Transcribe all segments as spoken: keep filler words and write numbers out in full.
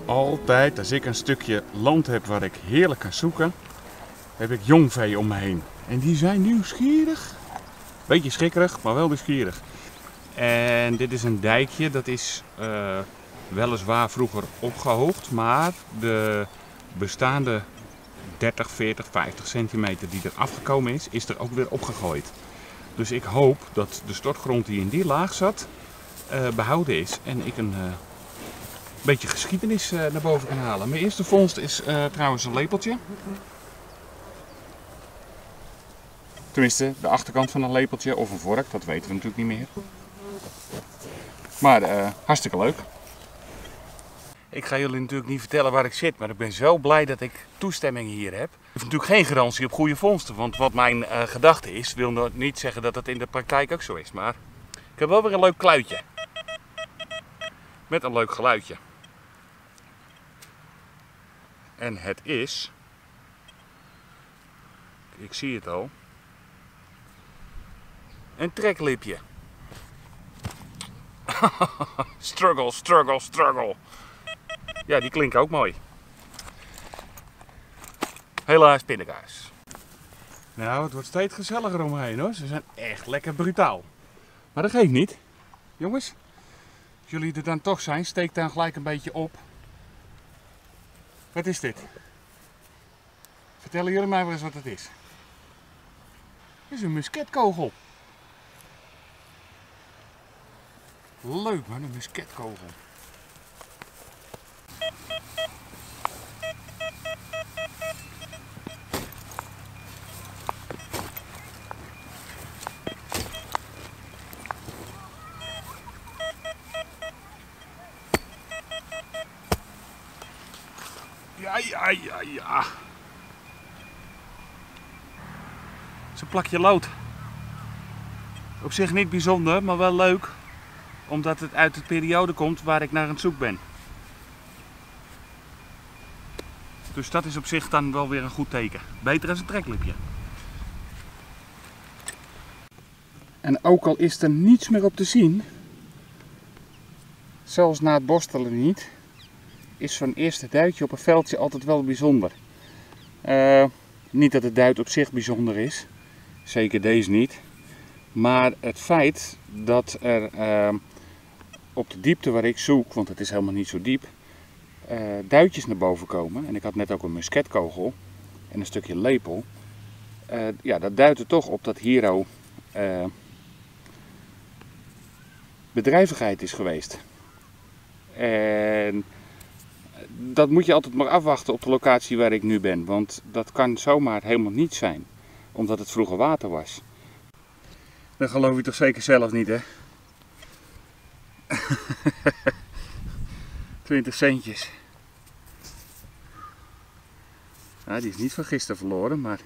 Altijd als ik een stukje land heb waar ik heerlijk kan zoeken, heb ik jong vee om me heen. En die zijn nieuwsgierig. Beetje schrikkerig, maar wel nieuwsgierig. En dit is een dijkje, dat is uh, weliswaar vroeger opgehoogd, maar de bestaande dertig, veertig, vijftig centimeter die er afgekomen is, is er ook weer opgegooid. Dus ik hoop dat de stortgrond die in die laag zat, uh, behouden is en ik een uh, beetje geschiedenis uh, naar boven kan halen. Mijn eerste vondst is uh, trouwens een lepeltje. Tenminste, de achterkant van een lepeltje of een vork, dat weten we natuurlijk niet meer. Maar uh, hartstikke leuk. Ik ga jullie natuurlijk niet vertellen waar ik zit, maar ik ben zo blij dat ik toestemming hier heb. Ik heb natuurlijk geen garantie op goede vondsten, want wat mijn uh, gedachte is, wil nog niet zeggen dat het in de praktijk ook zo is. Maar ik heb wel weer een leuk kluitje. Met een leuk geluidje. En het is, ik zie het al, een treklipje. Struggle, struggle, struggle. Ja, die klinken ook mooi. Helaas pindakaas. Nou, het wordt steeds gezelliger omheen hoor. Ze zijn echt lekker brutaal. Maar dat geeft niet. Jongens, als jullie er dan toch zijn, steek dan gelijk een beetje op. Wat is dit? Vertellen jullie mij wel eens wat het is. Dit is een musketkogel. Leuk man, een musketkogel. Ja, ja, ja, ja. Zo'n plakje lood. Op zich niet bijzonder, maar wel leuk. Omdat het uit de periode komt waar ik naar aan het zoek ben. Dus dat is op zich dan wel weer een goed teken. Beter dan een treklipje. En ook al is er niets meer op te zien, zelfs na het borstelen niet, is zo'n eerste duitje op een veldje altijd wel bijzonder. Uh, niet dat het duit op zich bijzonder is. Zeker deze niet. Maar het feit dat er uh, op de diepte waar ik zoek, want het is helemaal niet zo diep, uh, duitjes naar boven komen. En ik had net ook een musketkogel en een stukje lepel. Uh, ja, dat duidt er toch op dat hier ook uh, bedrijvigheid is geweest. En dat moet je altijd maar afwachten op de locatie waar ik nu ben. Want dat kan zomaar helemaal niet zijn. Omdat het vroeger water was. Dat geloof je toch zeker zelf niet, hè? twintig centjes. Nou, die is niet van gisteren verloren, maar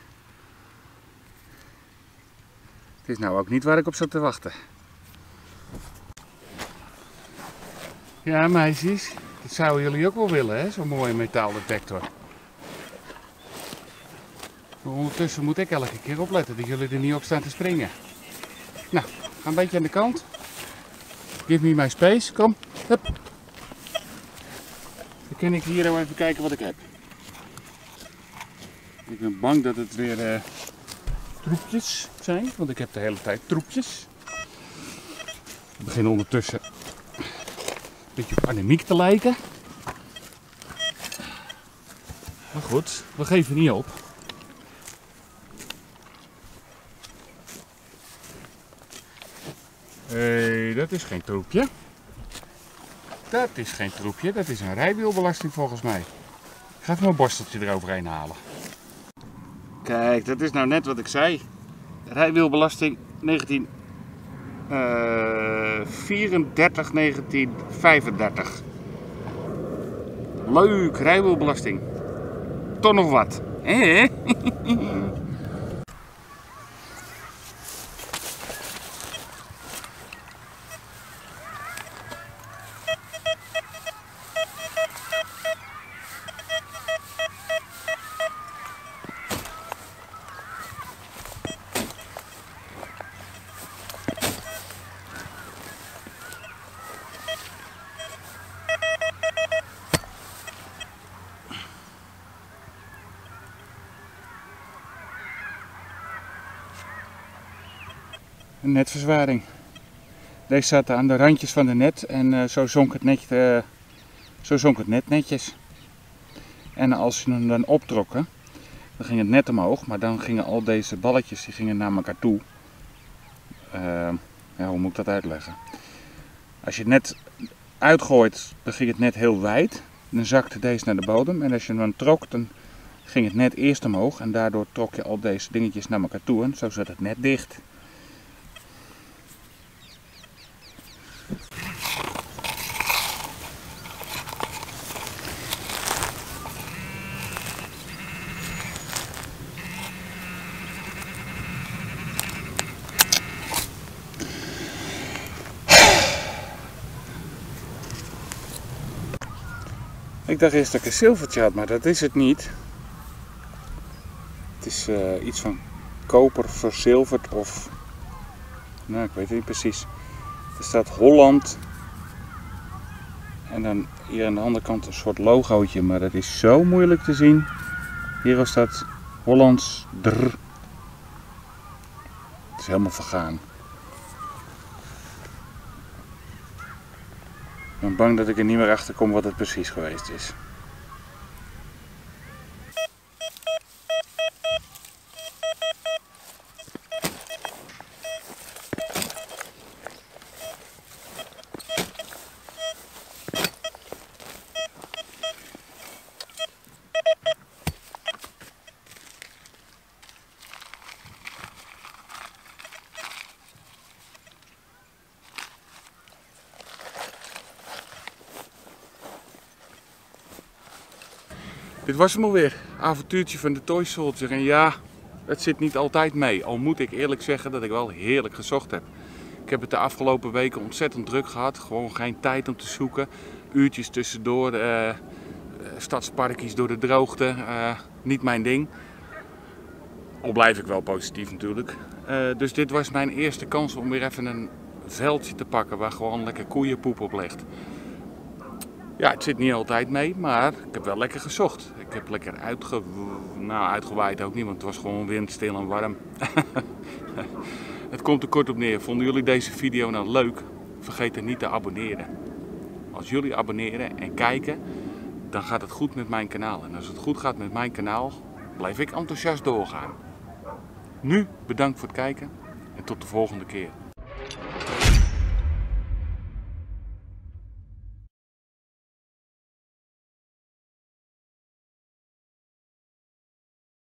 het is nou ook niet waar ik op zat te wachten. Ja, meisjes, dat zouden jullie ook wel willen, hè? Zo'n mooie metaaldetector. Maar ondertussen moet ik elke keer opletten dat jullie er niet op staan te springen. Nou, ga een beetje aan de kant. Give me my space, kom. Hup. Dan kan ik hier even kijken wat ik heb. Ik ben bang dat het weer uh, troepjes zijn, want ik heb de hele tijd troepjes. Ik begin ondertussen een beetje op anemiek te lijken. Maar goed, we geven niet op. Hey, dat is geen troepje. Dat is geen troepje, dat is een rijwielbelasting volgens mij. Ik ga even mijn borsteltje eroverheen halen. Kijk, dat is nou net wat ik zei. Rijwielbelasting negentien vierendertig, negentien vijfendertig. Leuk, rijwielbelasting. Toch nog wat. Eh? een netverzwaring. Deze zaten aan de randjes van de net en uh, zo, zonk het net, uh, zo zonk het net netjes. En als je hem dan optrokken, dan ging het net omhoog, maar dan gingen al deze balletjes die gingen naar elkaar toe. Uh, ja, hoe moet ik dat uitleggen? Als je het net uitgooit, dan ging het net heel wijd. Dan zakte deze naar de bodem en als je hem dan trok, dan ging het net eerst omhoog en daardoor trok je al deze dingetjes naar elkaar toe en zo zat het net dicht. Ik dacht eerst dat ik een zilvertje had, maar dat is het niet. Het is uh, iets van koper verzilverd of... Nou, ik weet het niet precies. Er staat Holland. En dan hier aan de andere kant een soort logootje, maar dat is zo moeilijk te zien. Hier staat Hollands Drr. Het is helemaal vergaan. Ik ben bang dat ik er niet meer achter kom wat het precies geweest is. Dit was hem alweer, avontuurtje van de Toy Soldier. En ja, het zit niet altijd mee. Al moet ik eerlijk zeggen dat ik wel heerlijk gezocht heb. Ik heb het de afgelopen weken ontzettend druk gehad. Gewoon geen tijd om te zoeken. Uurtjes tussendoor, uh, stadsparkjes door de droogte. Uh, niet mijn ding. Al blijf ik wel positief natuurlijk. Uh, dus dit was mijn eerste kans om weer even een veldje te pakken waar gewoon lekker koeienpoep op ligt. Ja, het zit niet altijd mee, maar ik heb wel lekker gezocht. Ik heb lekker uitge... nou, uitgewaaid ook niet, want het was gewoon windstil en warm. Het komt er kort op neer. Vonden jullie deze video nou leuk? Vergeet er niet te abonneren. Als jullie abonneren en kijken, dan gaat het goed met mijn kanaal. En als het goed gaat met mijn kanaal, blijf ik enthousiast doorgaan. Nu bedankt voor het kijken en tot de volgende keer.